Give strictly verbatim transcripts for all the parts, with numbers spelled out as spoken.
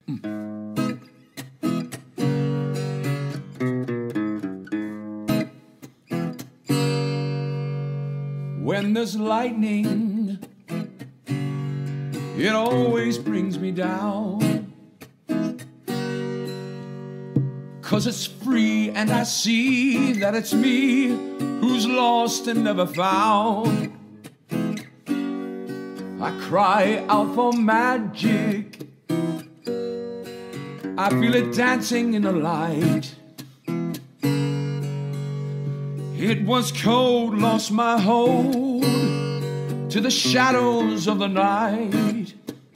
When there's lightning, it always brings me down, 'cause it's free and I see that it's me who's lost and never found. I cry out for magic, I feel it dancing in the light. It was cold, lost my hold to the shadows of the night.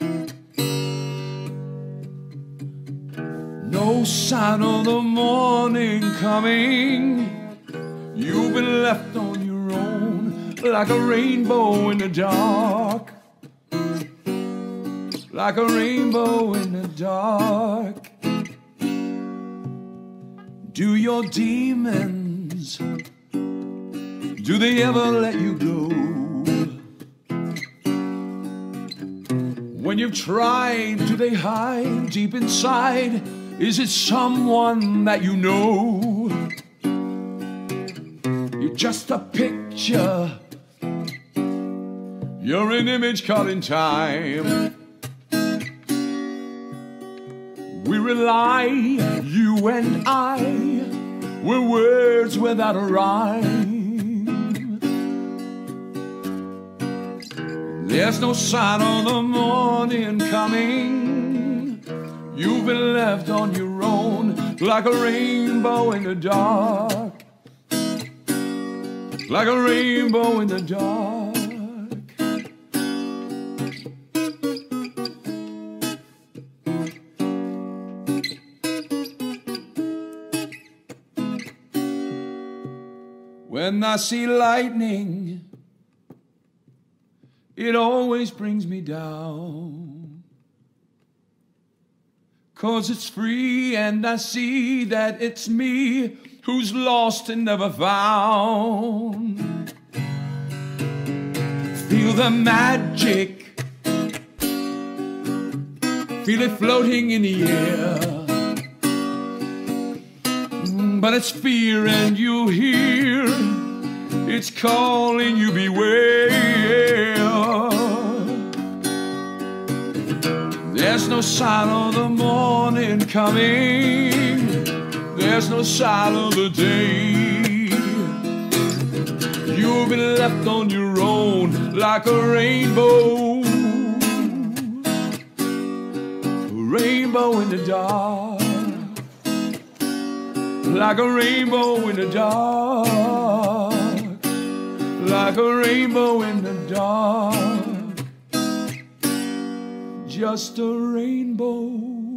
No sign of the morning coming, you've been left on your own, like a rainbow in the dark, like a rainbow in the dark. Do your demons, do they ever let you go? When you've tried, do they hide deep inside? Is it someone that you know? You're just a picture, you're an image caught in time. We rely, you and I, we're words without a rhyme. There's no sign of the morning coming, you've been left on your own, like a rainbow in the dark, like a rainbow in the dark. When I see lightning, it always brings me down, 'cause it's free and I see that it's me who's lost and never found. Feel the magic, feel it floating in the air, but it's fear and you hear it's calling you, beware. There's no sign of the morning coming, there's no sign of the day. You've been left on your own, like a rainbow, a rainbow in the dark, like a rainbow in the dark, like a rainbow in the dark, just a rainbow.